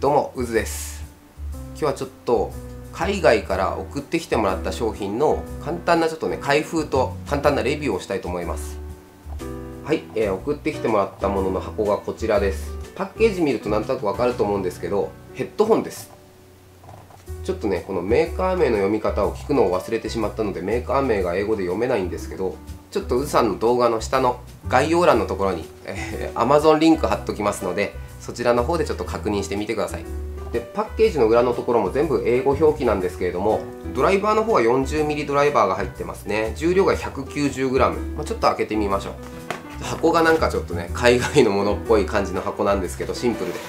どうも、うずです。今日はちょっと海外から送ってきてもらった商品の簡単なちょっとね、開封と簡単なレビューをしたいと思います。はい、送ってきてもらったものの箱がこちらです。パッケージ見るとなんとなくわかると思うんですけど、ヘッドホンです。ちょっとね、このメーカー名の読み方を聞くのを忘れてしまったので、メーカー名が英語で読めないんですけど、ちょっとうずさんの動画の下の概要欄のところに、Amazon リンク貼っときますので、そちらの方でちょっと確認してみてください。で、パッケージの裏のところも全部英語表記なんですけれども、ドライバーの方は 40mm ドライバーが入ってますね。重量が 190g、ちょっと開けてみましょう。箱がなんかちょっとね、海外のものっぽい感じの箱なんですけど、シンプルで、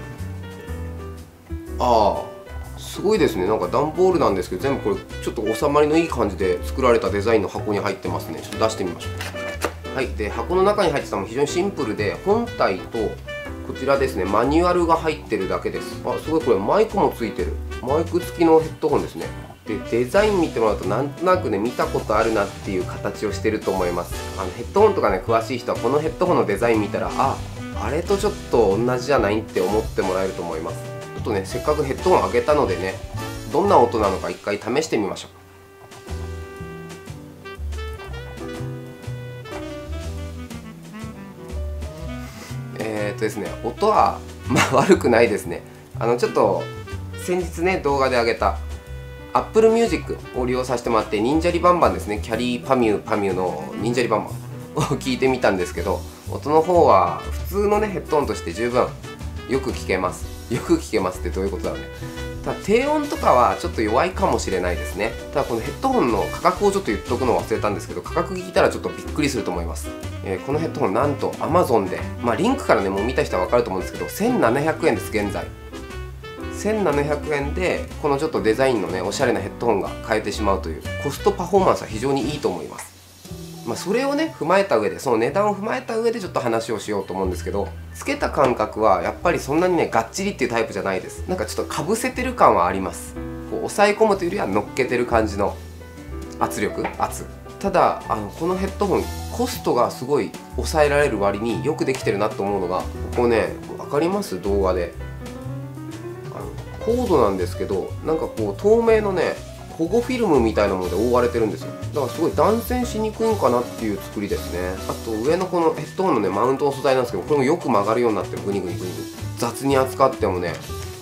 すごいですね。なんか段ボールなんですけど、全部これちょっと収まりのいい感じで作られたデザインの箱に入ってますね。ちょっと出してみましょう。はい、で箱の中に入ってたのも非常にシンプルで、本体とこちらですね、マニュアルが入ってるだけです。すごい、これマイクもついてる。マイク付きのヘッドホンですね。でデザイン見てもらうとなんとなくね、見たことあるなっていう形をしてると思います。ヘッドホンとかね詳しい人はこのヘッドホンのデザイン見たら、あれとちょっと同じじゃないって思ってもらえると思います。ちょっとね、せっかくヘッドホンあげたのでね、どんな音なのか一回試してみましょう。ですね、音は悪くないですね。ちょっと先日ね、動画で上げた Apple Music を利用させてもらって、忍者リバンバンですね、キャリーパミューの忍者リバンバンを聞いてみたんですけど、音の方は普通のね、ヘッドホンとして十分よく聞けます。よく聞けますってどういうことだろうね。ただ低音とかはちょっと弱いかもしれないですね。ただこのヘッドホンの価格をちょっと言っとくのを忘れたんですけど、価格聞いたらちょっとびっくりすると思います。このヘッドホンなんと Amazon で、リンクからね、もう見た人は分かると思うんですけど、1700円です。現在1700円でこのちょっとデザインのね、おしゃれなヘッドホンが買えてしまうというコストパフォーマンスは非常にいいと思います。それをね踏まえた上で、その値段を踏まえた上でちょっと話をしようと思うんですけど、つけた感覚はやっぱりそんなにねがっちりっていうタイプじゃないです。なんかちょっとかぶせてる感はあります。こう押さえ込むというよりは乗っけてる感じの圧。ただこのヘッドホンコストがすごい抑えられる割によくできてるなと思うのが、ここね、分かります？動画でコードなんですけど、なんかこう透明のね保護フィルムみたいなもので覆われてるんですよ。だからすごい断線しにくいんかなっていう作りですね。あと上のこのヘッドホンのねマウントの素材なんですけど、これもよく曲がるようになってる。グニグニ。雑に扱ってもね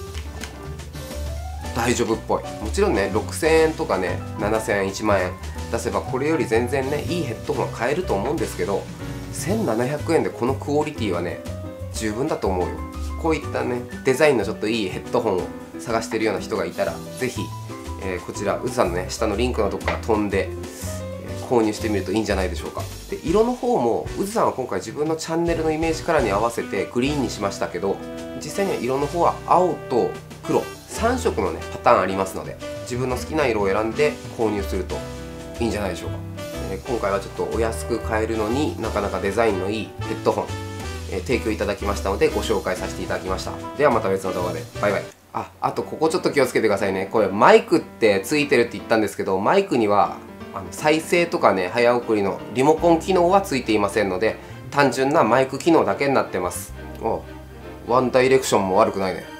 大丈夫っぽい。もちろんね、6000円とかね、7000円、1万円出せばこれより全然ねいいヘッドホンは買えると思うんですけど、1700円でこのクオリティはね十分だと思うよ。こういったねデザインのちょっといいヘッドホンを探してるような人がいたら、是非こちらうずさんのね下のリンクのとこから飛んで、購入してみるといいんじゃないでしょうか。で色の方もうずさんは今回自分のチャンネルのイメージカラーに合わせてグリーンにしましたけど、実際には色の方は青と黒3色のねパターンありますので、自分の好きな色を選んで購入するといいんじゃないでしょうか。今回はちょっとお安く買えるのになかなかデザインのいいヘッドホン、提供いただきましたのでご紹介させていただきました。ではまた別の動画で。バイバイ。あとここちょっと気をつけてくださいね。これマイクってついてるって言ったんですけど、マイクには再生とかね早送りのリモコン機能はついていませんので、単純なマイク機能だけになってます。ワンダイレクションも悪くないね。